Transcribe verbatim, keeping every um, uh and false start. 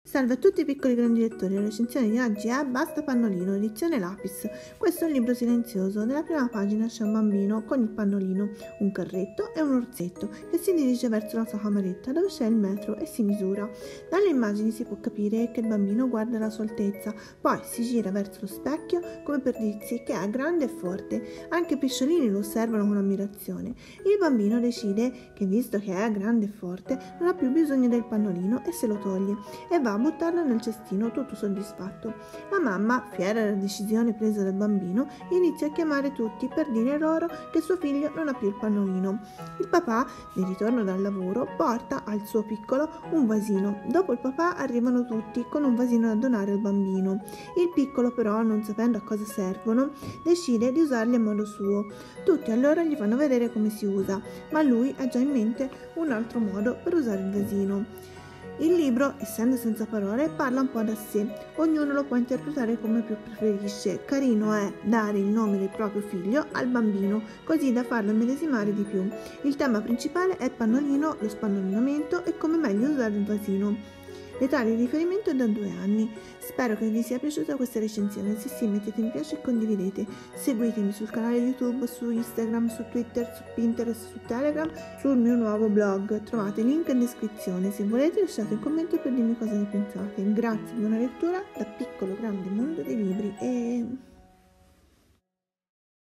Salve a tutti i piccoli grandi lettori, la recensione di oggi è Basta Pannolino, edizione Lapis. Questo è un libro silenzioso. Nella prima pagina c'è un bambino con il pannolino, un carretto e un orsetto che si dirige verso la sua cameretta dove c'è il metro e si misura. Dalle immagini si può capire che il bambino guarda la sua altezza, poi si gira verso lo specchio come per dirsi che è grande e forte. Anche i pesciolini lo osservano con ammirazione. Il bambino decide che visto che è grande e forte non ha più bisogno del pannolino e se lo toglie e va a buttarlo nel cestino tutto soddisfatto. La mamma, fiera della decisione presa dal bambino, inizia a chiamare tutti per dire loro che suo figlio non ha più il pannolino. Il papà, di ritorno dal lavoro, porta al suo piccolo un vasino. Dopo il papà arrivano tutti con un vasino da donare al bambino. Il piccolo però, non sapendo a cosa servono, decide di usarli a modo suo. Tutti allora gli fanno vedere come si usa, ma lui ha già in mente un altro modo per usare il vasino. Il libro, essendo senza parole, parla un po' da sé, ognuno lo può interpretare come più preferisce. Carino è dare il nome del proprio figlio al bambino, così da farlo immedesimare di più. Il tema principale è il pannolino, lo spannolinamento e come meglio usare il vasino. L'età di riferimento è da due anni. Spero che vi sia piaciuta questa recensione. Se sì, mettete mi piace e condividete. Seguitemi sul canale YouTube, su Instagram, su Twitter, su Pinterest, su Telegram, sul mio nuovo blog. Trovate il link in descrizione. Se volete lasciate un commento per dirmi cosa ne pensate. Grazie, buona lettura da Piccolo Grande Mondo dei Libri e...